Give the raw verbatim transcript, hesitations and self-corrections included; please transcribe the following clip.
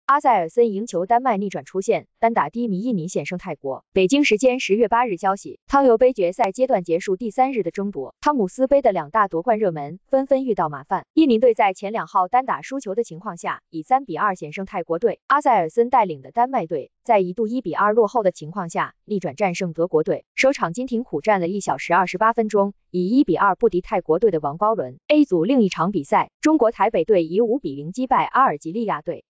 阿塞尔森赢球，丹麦逆转出线，单打低迷，印尼险胜泰国。北京时间十月八日消息，汤尤杯决赛阶段结束第三日的争夺，汤姆斯杯的两大夺冠热门纷纷遇到麻烦。印尼队在前两号单打输球的情况下，以三比二险胜泰国队。阿塞尔森带领的丹麦队在一度一比二落后的情况下，逆转战胜德国队。首场金廷苦战了一小时二十八分钟，以一比二不敌泰国队的王高伦。A 组另一场比赛，中国台北队以五比零击败阿尔及利亚队。